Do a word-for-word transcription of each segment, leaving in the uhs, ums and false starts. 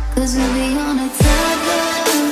'Cause we'll be on a tether.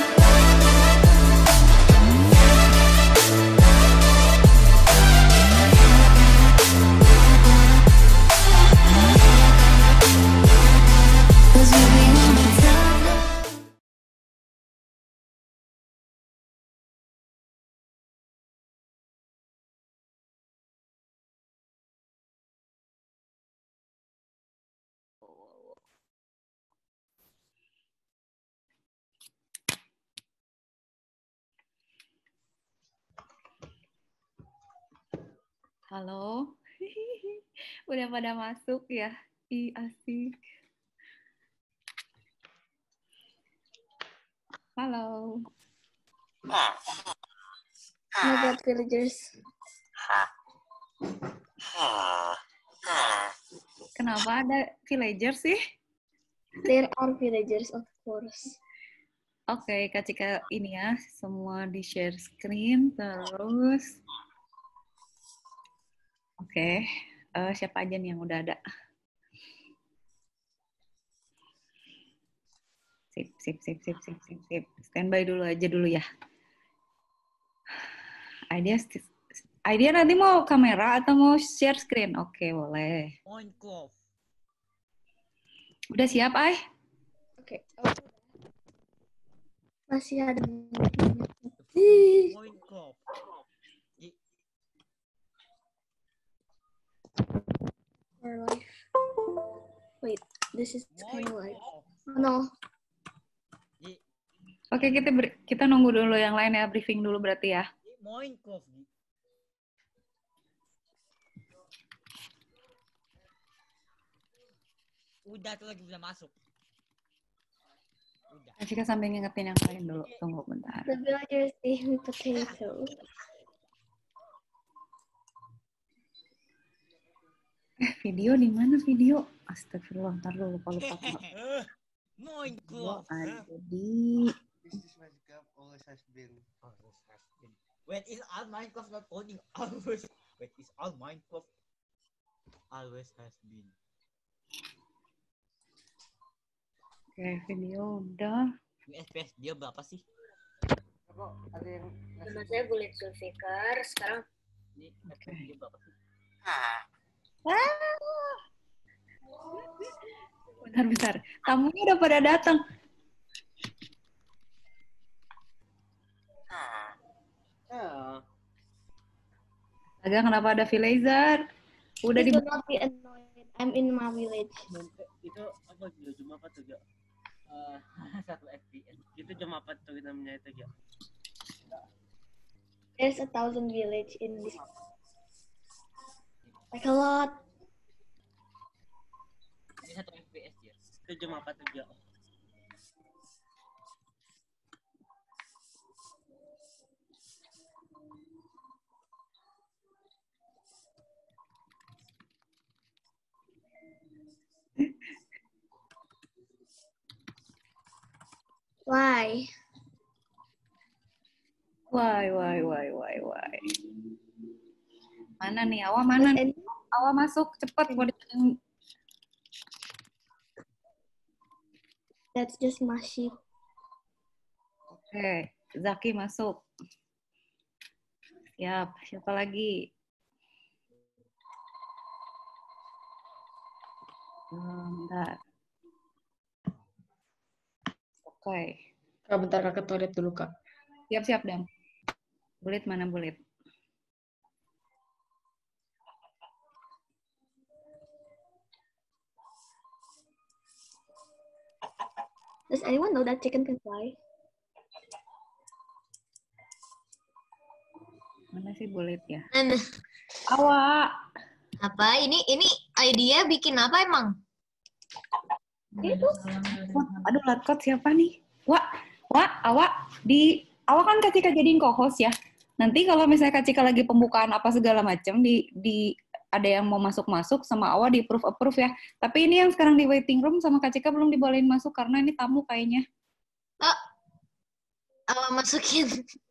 Halo, udah pada masuk ya? Ih, asik. Halo. Oh my god, villagers. Kenapa ada villager sih? There are villagers, of course. Oke, okay, Kak Cika ini ya, semua di share screen, terus... Oke, okay. uh, siapa aja nih yang udah ada? Sip, sip, sip, sip, sip, sip, sip. Standby dulu aja dulu ya. Idea, idea nanti mau kamera atau mau share screen? Oke, okay, boleh. Minecraft. Udah siap, Ay? Oke. Okay. Masih ada. Minecraft. For life. Wait, this is kind of like. Oh, no. Oke, okay, kita ber- kita nunggu dulu yang lain ya, briefing dulu berarti ya. Minecraft. Udah tuh lagi bisa masuk. Udah. Jika sambil ngingetin yang lain dulu, tunggu bentar. The villagers eat potato. Eh, video di mana video? Astagfirullah, ntar dulu lupa lupa. Minecraft. Ada di. This is Minecraft always has been. Always has been. When is all Minecraft not coding? Always. When is all Minecraft always has been. Oke, video udah. F P S dia berapa sih? Ada yang Nama saya Bulit Zulfikar. Sekarang Ini F P S dia berapa sih? Ah. Bentar, bentar. Tamunya udah pada datang. Ah. Agak kenapa ada villager? Udah di. do not be annoyed. I'm in my village. Itu apa dia cuma apa tuh ya? Uh, satu F P S. Itu cuma apa tuh namanya itu ya? There's a thousand village in this. Like a lot. Ini satu F P S ya. Itu cuma apa tuh ya? Why? Why, why, why, why, why. Mana nih? Awa mana nih? Awa masuk, cepet. That's just masih. Oke, okay. Zaki masuk. Siap, siapa lagi? Bentar. Oke. Okay. Kak, bentar Kak ke toilet dulu, Kak. Siap-siap, Dam. Bulit mana Bulit? Does anyone know that chicken can fly? Mana sih Bulit ya? Mana? Awa. Apa? Ini ini idea bikin apa emang? Itu. Aduh, Latkot siapa nih? Wah, wah, Awa di Awa kan Kak Cika jadiin co-host ya. Nanti kalau misalnya Kak Cika lagi pembukaan apa segala macam di di ada yang mau masuk-masuk sama Awa di approve-approve ya. Tapi ini yang sekarang di waiting room sama Kak Cika belum dibolehin masuk karena ini tamu kayaknya. Oh, Awa masukin.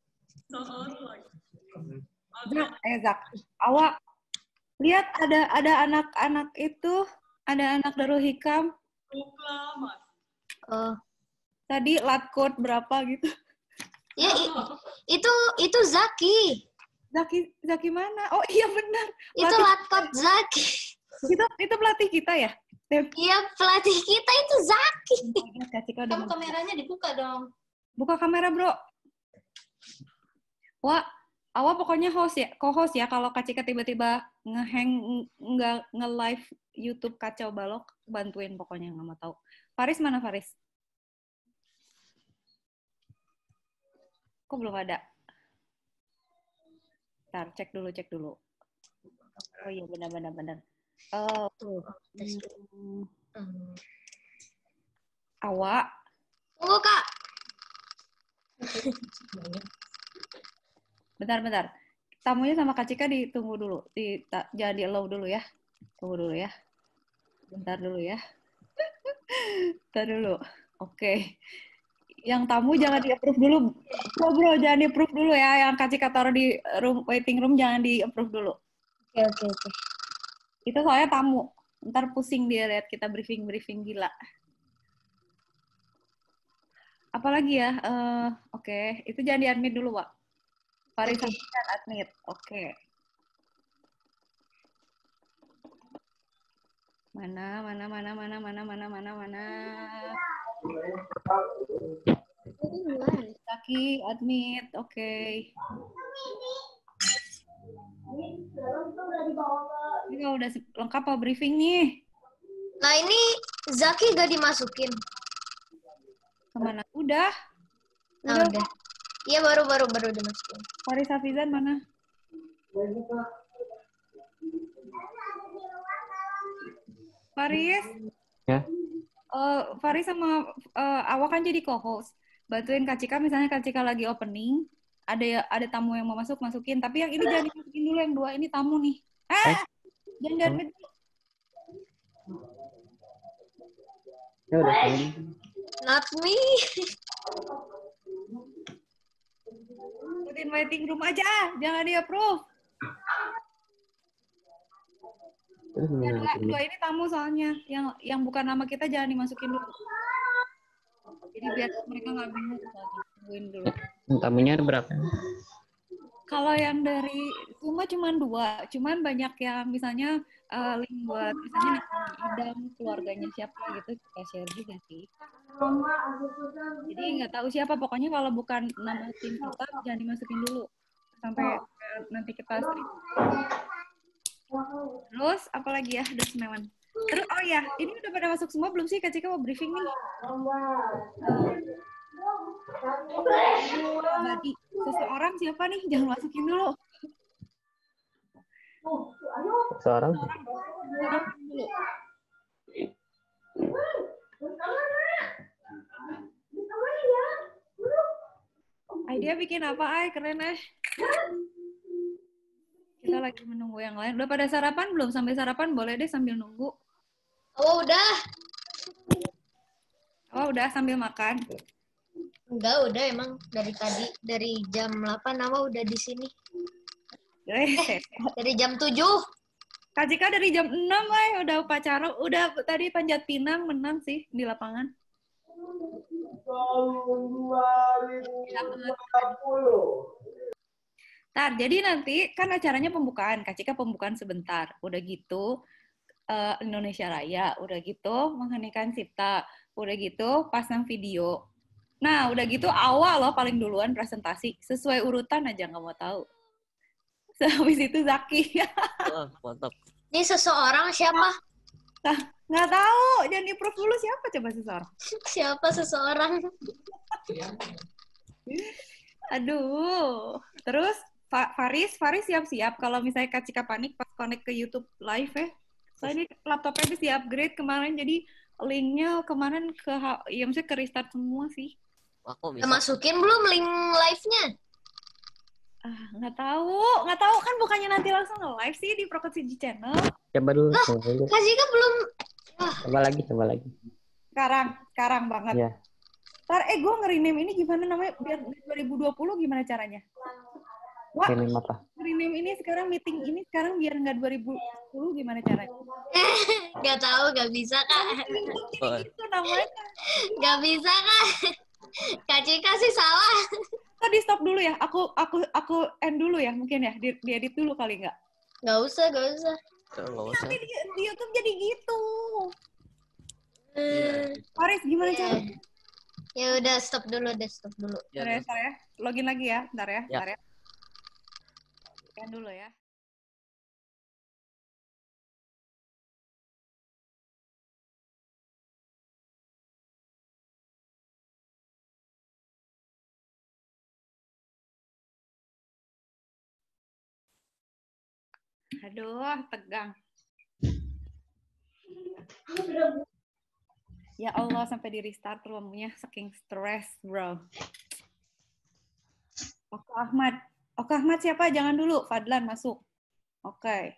Zak, eh Zak, Awa lihat ada ada anak-anak itu, ada anak Darul Hikam. Oh, tadi lat code berapa gitu. Ya i- itu itu Zaki. Zaki Zaki mana? Oh iya benar. Itu Pelatih- latkot Zaki. Itu itu pelatih kita ya. Iya, pelatih kita itu Zaki. Kak Cika udah Kamu mau- kameranya dibuka dong. Buka kamera, Bro. Wah, awal pokoknya host ya, co-host ya. Kalau Kak Cika tiba-tiba ngehang nggak nge-live YouTube kacau balok, bantuin pokoknya nggak mau tahu. Faris mana Faris? Kok belum ada? Ntar cek dulu, cek dulu. Oh iya benar-benar benar. Oh, Tuh, tes dulu. hmm, Hmm. awak. Tunggu, Kak. Bentar-bentar. Tamunya sama Kak Cika ditunggu dulu. Di, ta, jangan di-allow dulu ya. Tunggu dulu ya. Bentar dulu ya. Bentar dulu. Oke. Yang tamu jangan di-approve dulu. Bro, bro, jangan di-approve dulu ya. Yang Kak Cika taruh di room, waiting room jangan di-approve dulu. Oke, oke, oke. Itu soalnya tamu. Ntar pusing dia lihat kita briefing-briefing gila. Apalagi ya? Eh, Oke. Itu jangan di-admit dulu, Wak. Faris Oke. kan admit. Oke. Mana, mana, mana, mana, mana, mana, mana, mana. Zaki, admit. Oke. Ini kalau udah se- lengkap apa briefing nih? Nah, ini Zaki gak dimasukin. Kemana? Udah. Nah, Udah. udah. Iya, baru baru baru dimasukin. Faris Hafizan mana? Faris? Ya. Eh, Faris sama eh, Awa kan jadi co-host. Bantuin Kak Cika, misalnya Kak Cika lagi opening, ada ya- ada tamu yang mau masuk, masukin. Tapi yang ini jangan dimasukin dulu, yang dua ini tamu nih. Eh, jangan di-admit dulu. Ya udah ini. Not me. Ikutin waiting room aja, jangan di-approve. Terus Yang gimana dua, ini? dua ini tamu soalnya, yang yang bukan nama kita jangan dimasukin dulu. Jadi biar mereka nggak bingung soalnya. Tungguin dulu. Tamunya ada berapa? Kalau yang dari Suma cuma dua, cuman banyak yang misalnya eh, link buat misalnya nama Idam, keluarganya siapa gitu kita share juga sih. Jadi nggak tahu siapa, pokoknya kalau bukan nama tim kita jangan dimasukin dulu sampai eh, nanti kita stream. Terus apalagi ya, udah semewan. Terus oh ya, ini udah pada masuk semua belum sih? Kak Cika mau briefing nih. Tadi seseorang siapa nih? Jangan masukin dulu. Seorang? Seseorang dulu. Idea bikin apa, Ay? Keren, eh. Kita lagi menunggu yang lain. Udah pada sarapan belum? Sampai sarapan boleh deh sambil nunggu. Oh, udah. Oh, udah sambil makan. Enggak, udah emang dari tadi. Dari jam delapan Awa udah di sini. Eh, Dari jam tujuh. Kak Cika dari jam enam, Ay. Udah upacara. Udah tadi Panjat Pinang menang sih di lapangan. Ntar, jadi nanti kan acaranya pembukaan. Kak Cika pembukaan sebentar. Udah gitu eh, Indonesia Raya. Udah gitu mengheningkan cipta. Udah gitu pasang video. Nah, udah gitu awal loh paling duluan presentasi. Sesuai urutan aja nggak mau tahu. Habis itu Zaki. Wah, mantap. Ini seseorang siapa? Nggak tahu. Jangan di-proof dulu siapa coba seseorang. Siapa seseorang? Aduh. Terus Fa- Faris, Faris siap-siap kalau misalnya Kak Cika panik pas connect ke YouTube live ya. Soalnya ini laptopnya habis di-upgrade kemarin, jadi linknya kemarin ke ha- ya maksudnya ke restart semua sih. Aku Udah bisa. masukin belum link live-nya? Ah, nggak tahu, nggak tahu kan bukannya nanti langsung nge-live sih di Prokonsiji Channel. Coba dulu. Coba dulu. Kak Zika belum. Coba lagi, coba lagi. Sekarang, sekarang banget. Ya. Ntar, eh gue nge-rename ini gimana namanya biar dua ribu dua puluh gimana caranya? Wah, Rename apa? rename ini sekarang meeting ini sekarang biar nggak dua ribu sepuluh gimana caranya? Gak tahu, gak bisa kak. Itu namanya. Gak bisa kak. Kak Cika sih salah. Kok di stop dulu ya? Aku aku aku end dulu ya mungkin ya. Di, diedit dulu kali nggak? Gak usah, gak usah. Nggak usah. Nanti di, di YouTube jadi gitu. Hmm, Faris gimana ya. caranya? Ya udah stop dulu, deh stop dulu. Ya, Bentar ya, bentar ya. Login lagi ya, bentar ya, Ya. bentar ya. End dulu ya. Aduh, tegang. Ya Allah, sampai di restart roomnya saking stres, bro. Oke Ahmad. Oke Ahmad siapa? Jangan dulu. Fadlan masuk. Oke.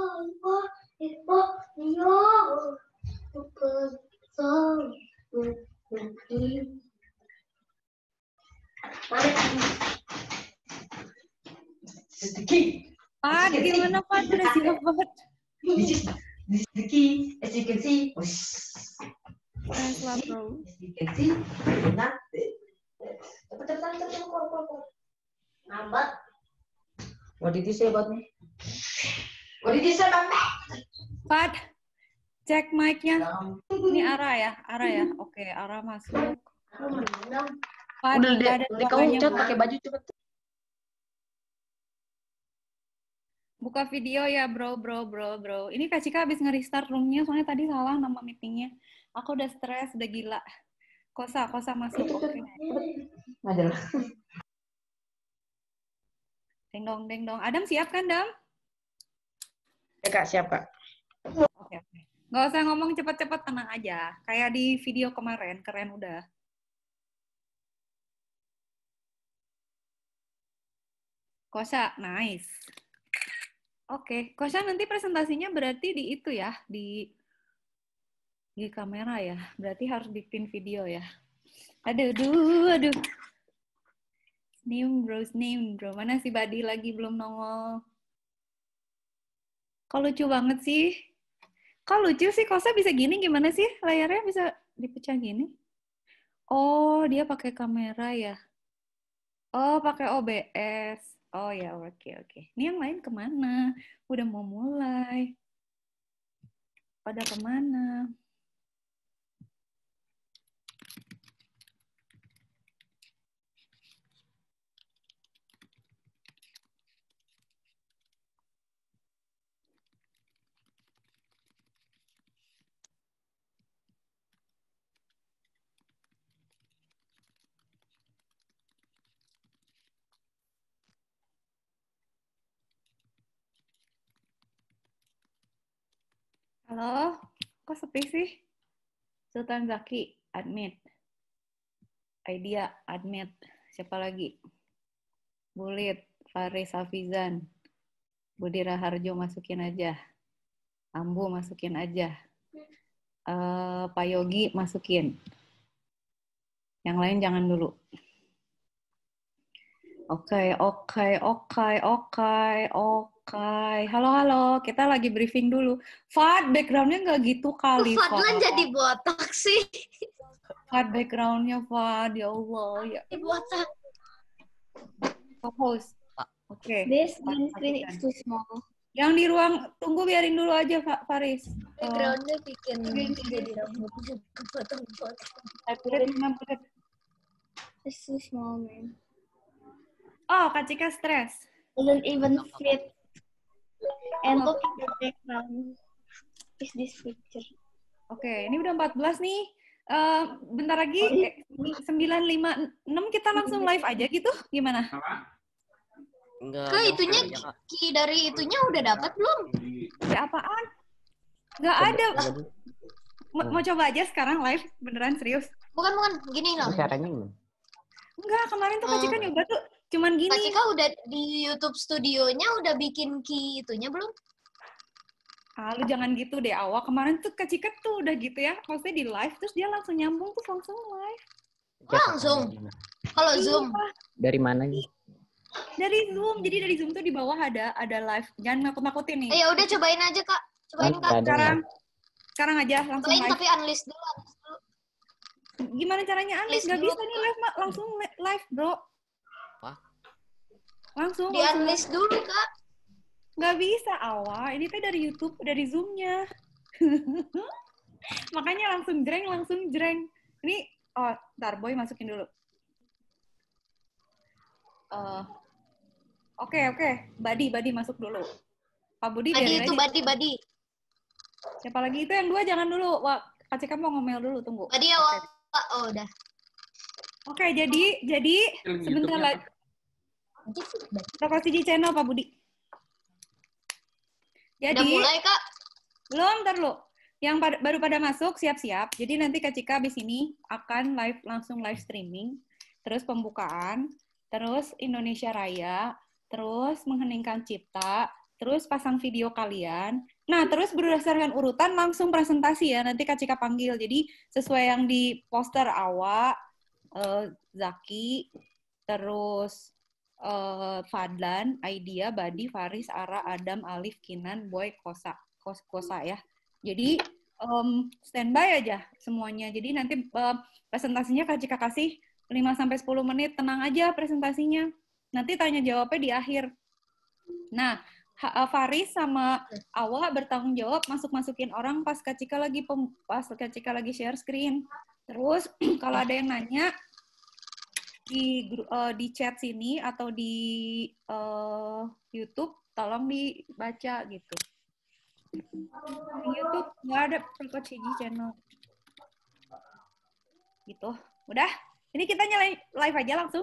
Fad, gimana Fad? Udah siap Fad? This is this is the key, as you can see. Nice lah, bro. As you can see, not cepat cepat cepat cepat. Nambat. What did you say about me? What did you say about me? Fad, cek mic-nya. Ini Ara ya? Ara ya? Oke, Ara masuk. Fad, Udah nggak deh, ada deh kamu suaranya, cat Bro. pakai baju cepet. Buka video ya, bro, bro, bro, bro. Ini Kak Cika habis nge-restart room-nya, soalnya tadi salah nama meeting-nya. Aku udah stres, udah gila. Kosa, Kosa masuk. Oke. Majalah. Deng dong, deng dong. Adam siap kan, Dam? Ya kak, siap kak. Oke, oke. Nggak usah ngomong cepet-cepet, tenang aja. Kayak di video kemarin, keren udah. Kosa, nice. Oke, Kosa nanti presentasinya berarti di itu ya, di di kamera ya. Berarti harus bikin video ya. Aduh, aduh, aduh. Sneam bro, sneam bro. Mana si Badi lagi belum nongol. Kok lucu banget sih. Kok lucu sih, Kosa bisa gini gimana sih? Layarnya bisa dipecah gini? Oh, dia pakai kamera ya. Oh, pakai O B S. Oh ya, oke oke. Ini yang lain kemana? Udah mau mulai. Pada kemana? Halo, kok sepi sih? Sultan Zaki, admit. Idea, admit. Siapa lagi? Bulit, Faris Hafizan. Budi Raharjo masukin aja. Ambu masukin aja. Uh, Pak Yogi masukin. Yang lain jangan dulu. Oke, oke, oke, oke, oke. Halo, halo. Kita lagi briefing dulu. Fad, background-nya nggak gitu kali, Kok Fadlan Fad. jadi botak sih? Fad, background-nya, Fad. Ya Allah. Ya. Jadi botak. Co-host. Oke. This green screen is too small. Yang di ruang tunggu biarin dulu aja, Pak Faris. Background-nya bikin jadi rambutnya kepotong-potong. Uh, It's too small, man. oh, Kak Cika stres. Doesn't even fit. And look at the background. Is this picture? Oke, ini udah empat belas nih. Eh, bentar lagi eh, sembilan lima enam kita langsung live aja gitu. Gimana? Enggak. Kak, itunya key dari itunya udah dapat belum? Ya apaan? Nggak ada. Mau, mau coba aja sekarang live? Beneran serius? Bukan, bukan. Gini loh. Caranya gimana? Enggak, kemarin tuh Kak Cika nyoba tuh cuman Kak gini. Cika udah di YouTube studionya udah bikin key itunya belum? Ah, lu jangan gitu deh, awal. Kemarin tuh Kak Cika tuh udah gitu ya. Maksudnya di live, terus dia langsung nyambung tuh langsung live. Langsung? Kalau Zoom? Dari mana nih? Dari Zoom. Jadi dari Zoom tuh di bawah ada ada live. Jangan nakut-nakutin nih. Eh, ya udah cobain aja kak. Cobain Kan kak. nggak ada Sekarang nggak? sekarang aja langsung Cobain live. tapi unlist dulu. Unlist dulu. Gimana caranya unlist? Unlist Gak dulu. bisa nih live, Mak. Langsung li- live, bro. Apa? Langsung, Di langsung. unlist dulu kak. Gak bisa, awal. Ini teh dari YouTube, dari Zoom-nya. Makanya langsung jreng, langsung jreng. Ini, oh, ntar Boy masukin dulu. Eh, Oke, oke. Badi, Badi masuk dulu. Pak Budi Badi biarin itu aja. badi badi. Siapa lagi? Itu yang dua jangan dulu. Wah, Kak Cika mau ngomel dulu, tunggu. Badi ya Oke. Wak. Oh udah. Oke, jadi jadi Film sebentar YouTube-nya lagi. Lokasi di channel Pak Budi. Udah Jadi mulai kak. belum, ntar lu. Yang pada- baru pada masuk siap-siap. Jadi nanti Kak Cika abis ini akan live langsung live streaming, terus pembukaan, terus Indonesia Raya, terus mengheningkan cipta, terus pasang video kalian. Nah, terus berdasarkan urutan langsung presentasi ya. Nanti Kak Cika panggil. Jadi sesuai yang di poster awak, eh, Zaki, terus eh, Fadlan, Aidia, Badi, Faris, Ara, Adam, Alif, Kinan, Boy, Kosa, Kos, Kosa ya. Jadi em, standby aja semuanya. Jadi nanti em, presentasinya Kak Cika kasih lima sampai sepuluh menit, tenang aja presentasinya. Nanti tanya jawabnya di akhir. Nah, Ha- eh, Faris sama Awa bertanggung jawab masuk-masukin orang pas Kak Cika lagi pem- pas Kak Cika lagi share screen. Terus kalau ada yang nanya di gru- eh, di chat sini atau di eh, YouTube tolong dibaca gitu. Di YouTube nggak ada Perkot C G channel. Gitu. Udah? Ini kita nyalain live aja langsung.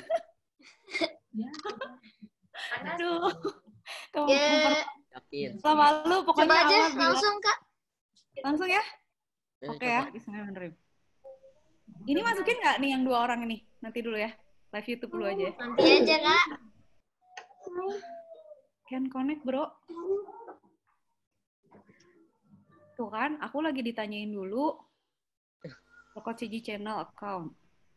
Aduh. Kamu Ya. memper- Yakin. sama lu pokoknya Coba aja Awal bilang. langsung kak. Langsung ya? Eh, Oke ya, Bismillahirrahmanirrahim. Ini masukin nggak nih yang dua orang ini? Nanti dulu ya. Live YouTube dulu aja ya. Nanti aja kak. Can connect, bro. Tuh kan, aku lagi ditanyain dulu. Pokok C G channel account.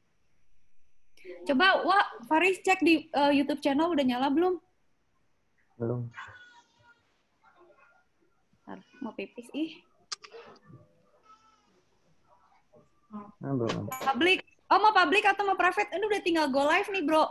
Coba, wah, Faris cek di eh, YouTube channel udah nyala belum? Belum. Ntar, mau pipis, ih. Ah, belum ada. Public. Oh, mau public atau mau private? Ini udah tinggal go live nih, bro.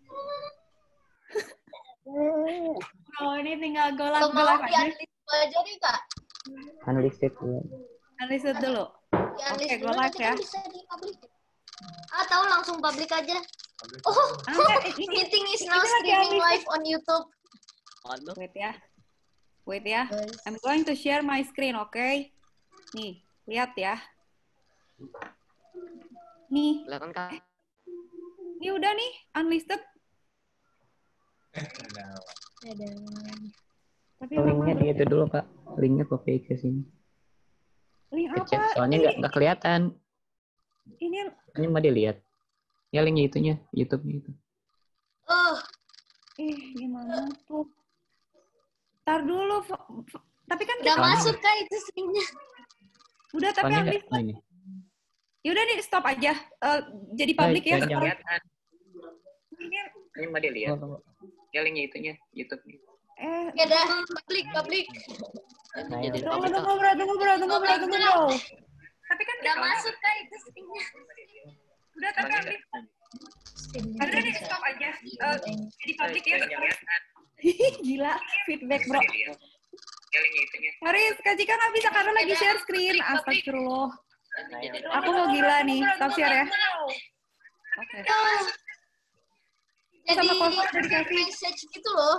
Bro, ini tinggal go live, Kalau go mau live di aja. unlist dulu aja nih kak. Unlisted dulu. Unlisted dulu. Di unlist Oke, dulu go live nanti ya. kan bisa di public. Ah tahu langsung public aja. Oh, Ah, enggak, ini, meeting is now ini lagi streaming unlisted. live on YouTube. Waduh. Wait ya. Wait ya. Guys. I'm going to share my screen, oke? Nih, lihat ya. Nih, Kelihatan kak? ini udah nih, unlisted. Ada. Tapi Linknya lama di itu dulu, Kak. Linknya copy ke sini. link Ke chat. apa? Soalnya Ini, nggak nggak kelihatan. ini, Ini mau dilihat. Ya linknya itunya, YouTube-nya itu. Oh, ih, gimana tuh? Ntar dulu, Fa- Fa- tapi kan udah kita- masuk kak itu streamnya. udah tapi Soalnya nggak unlisted. ini. Yaudah nih, stop aja. Eh, jadi Nah, public ya. jangan- jangan. sekarang. Ini, Ini mau dilihat. Ya linknya itunya, YouTube-nya. eh, Ya udah public public. Nah, Jadi ya. tunggu, publik, Kak. tunggu, bro, tunggu, bro, tunggu, bro, tunggu, bro. Tapi kan Udah kita- masuk kak itu streamnya. Udah, tapi unlisted. Udah nih, stop aja. Eh, jadi public ya. Gila, feedback, bro. Ya linknya itunya. Haris, Kak Cika nggak bisa karena lagi share screen. Astagfirullah. Jadi Aku mau gila nih. Stop share ya. Oke. Jadi Sama password udah dikasih. message gitu loh.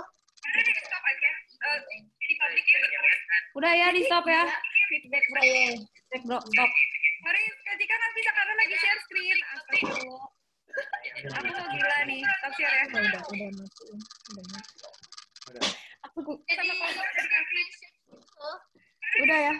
Udah ya, di stop ya. Feedback, bro. Iya. Feedback, bro. Stop. Haris, Kak Cika nggak bisa karena lagi share screen. Astagfirullah. Aku mau gila nih. Stop share ya. Udah udah udah masuk. Udah masuk. Aku gu- Jadi sama password udah dikasih. gitu. Udah ya.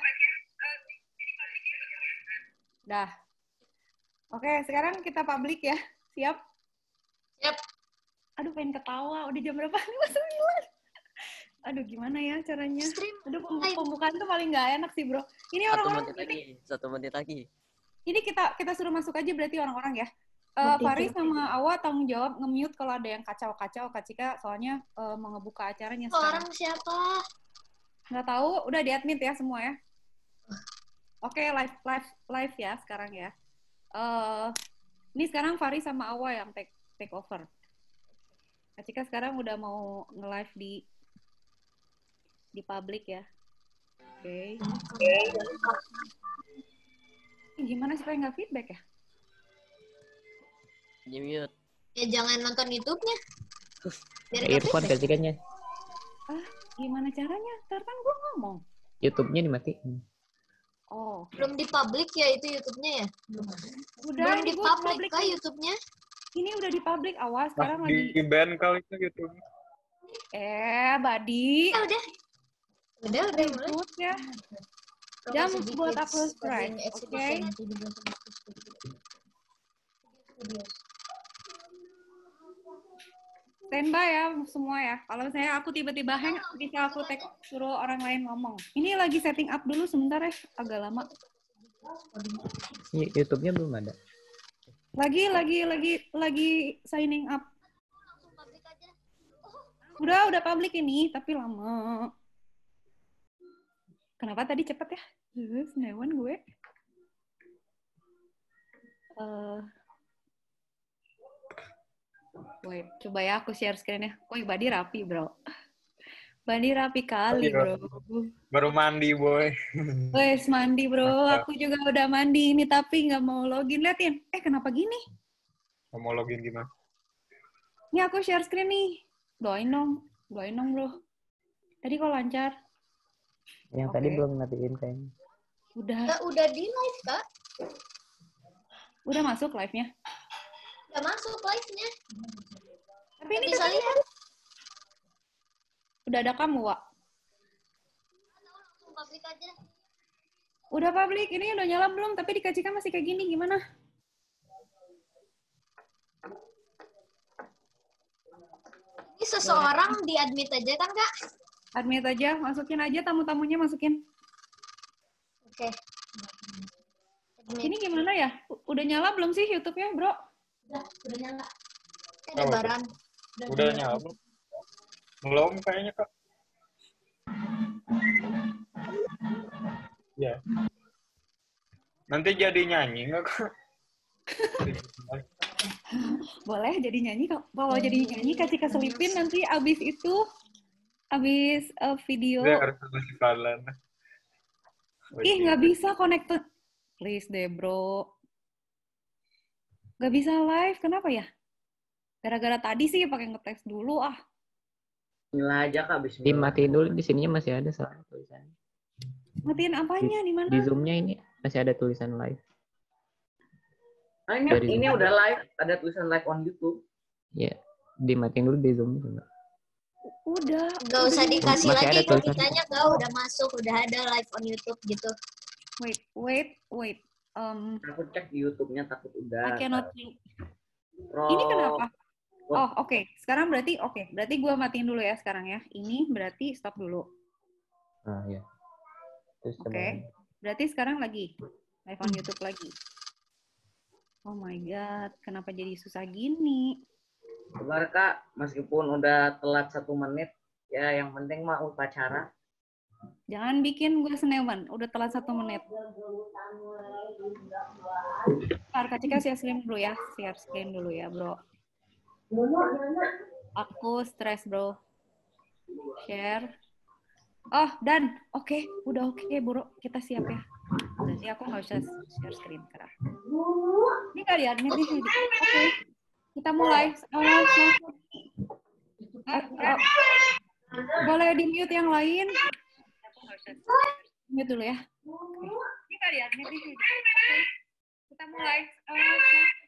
Dah. Oke, sekarang kita public ya. Siap? Siap. Aduh, pengen ketawa. Udah jam berapa? lima sembilan. Aduh, gimana ya caranya? Stream Aduh, pem- live. pembukaan tuh paling nggak enak sih, bro. Ini satu orang-orang, menit lagi, satu menit lagi. ini kita kita suruh masuk aja berarti orang-orang ya. Uh, Faris sama Awa tanggung jawab nge-mute kalau ada yang kacau-kacau Kak Cika, soalnya uh, mau ngebuka acaranya Itu sekarang. orang siapa? Nggak tahu, udah di-admit ya semua ya. Oke, okay, live live live ya sekarang ya. Uh, ini sekarang Faris sama Awa yang take take over. Kak Cika sekarang udah mau nge-live di di public ya. Oke. Okay. Okay. Gimana supaya nggak feedback ya? Di mute. Ya jangan nonton YouTube-nya. Biar nggak Earphone feedback. kasihkannya. Ah, gimana caranya? Ntar kan gue ngomong. YouTube-nya dimatiin. Oh. Belum di public ya itu YouTube-nya ya? Belum. Udah, Belum di gua public public kah YouTube-nya? Ini udah di public, awas sekarang Mas, lagi. di ban kali itu YouTube. Eh, Badi. Ya udah. Udah, udah mulai. Ribut ya. Jam buat upload subscribe, oke? Okay? Standby ya semua ya. Kalau saya aku tiba-tiba hang, bisa aku tag suruh orang lain ngomong. Ini lagi setting up dulu sebentar ya, agak lama. YouTube-nya belum ada. Lagi, lagi, lagi, lagi signing up. Udah, udah public ini, tapi lama. Kenapa tadi cepet ya? Senewan gue. Uh, wait, coba ya aku share screen-nya. Woi, Badi rapi, bro. Badi rapi kali, bro. Baru mandi, boy. Wes, mandi, bro. Aku juga udah mandi ini, tapi nggak mau login. Liatin. Eh, kenapa gini? Nggak mau login gimana? Ini aku share screen nih. Doain dong. Doain dong, bro. Tadi kok lancar? Yang okay. Tadi belum matiin kayaknya. Udah. Udah, udah di live, Kak. Udah masuk live-nya? Udah masuk live-nya. Tapi ini bisa lihat. Udah ada kamu, Wak? Langsung publik aja. Udah publik. Ini udah nyala belum? Tapi dikacikan masih kayak gini. Gimana? Ini seseorang di-admit aja kan, Kak? Admit aja. Masukin aja tamu-tamunya, masukin. Oke. Okay. Ini gimana ya? Udah nyala belum sih YouTube-nya, bro? Udah, udah nyala. Ada oh, baran. Udah, udah nyala belum? Belum kayaknya, Kak. Ya. Nanti jadi nyanyi nggak, Kak? Boleh jadi nyanyi, Kak. Bawa jadi nyanyi, kasih keselipin nanti abis itu, abis uh, video. Dia harus masih kalian. Ih, nggak bisa connected. Please deh, bro. Nggak bisa live, kenapa ya? Gara-gara tadi sih pakai ngetes dulu, ah. Bismillah aja, Kak. Bismillah. Dimatiin dulu, di sininya masih ada soal tulisannya. Matiin apanya? Di mana? Di Zoom-nya ini masih ada tulisan live. Nah, ini, ini udah live, ada tulisan live on YouTube. Ya, dimatiin dulu di Zoom. Udah. Gak usah dikasih masih lagi tulisan. kitanya, Kak. Udah masuk, udah ada live on YouTube gitu. Wait, wait, wait. Um, aku cek di YouTube-nya takut udah. I cannot think. Pro... Ini kenapa? Oh, oke. Okay. Sekarang berarti oke. Okay. Berarti gue matiin dulu ya sekarang ya. Ini berarti stop dulu. Ah, ya. Oke. Okay. Berarti sekarang lagi live on YouTube lagi. Oh my god, kenapa jadi susah gini? Sabar, Kak, meskipun udah telat satu menit, ya yang penting mah upacara. Jangan bikin gue senewan, udah telat satu menit. Ntar Kak Cika share screen dulu ya, share screen dulu ya, bro. Aku stres, bro. Share. Oh, dan oke, okay. Udah oke, okay, bro. Kita siap ya. Berarti aku nggak usah share screen sekarang. Ini nggak di-admit nih. Oke, okay. Kita mulai. Oh, uh, uh, boleh di-mute yang lain. Mute dulu ya. Okay. Ini nggak di-admit nih. Oke, okay. Kita mulai. Uh,